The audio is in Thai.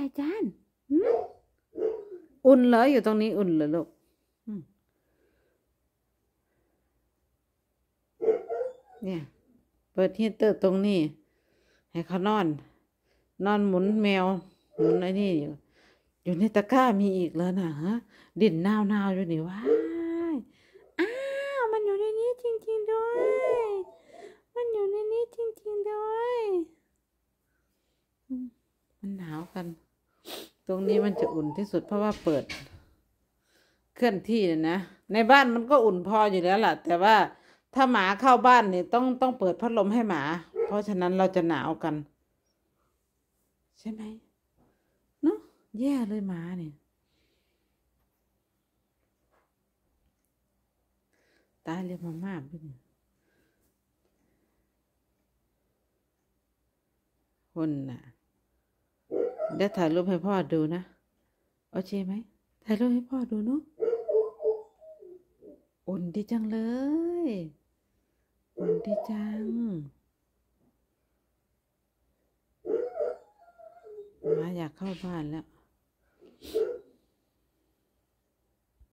จานอุ่นเหรออยู่ตรงนี้อุ่นเหรอลูกเนี่ยเปิดฮีตเตอร์ตรงนี้ให้เขานอนหมุนแมวหมุนไอ้นี่อยู่ในตะกร้ามีอีกแล้วนะฮะดินนาวอยู่นี่ว้ายอ้าวมันอยู่ในนี้จริงๆด้วยมันอยู่ในนี้จริงๆด้วยมันหนาวกันตรงนี้มันจะอุ่นที่สุดเพราะว่าเปิดเคลื่อนที่นะในบ้านมันก็อุ่นพออยู่แล้วล่ะแต่ว่าถ้าหมาเข้าบ้านเนี่ยต้องเปิดพัดลมให้หมาเพราะฉะนั้นเราจะหนาวกันใช่ไหมเนาะแย่เลยหมาเนี่ยตายเลยมากๆเลยคนน่ะเดี๋ยวถ่ายรูปให้พ่อดูนะโอเคไหมถ่ายรูปให้พ่อดูเนาะอุ่นดีจังเลยอุ่นดีจังหมาอยากเข้าบ้านแล้ว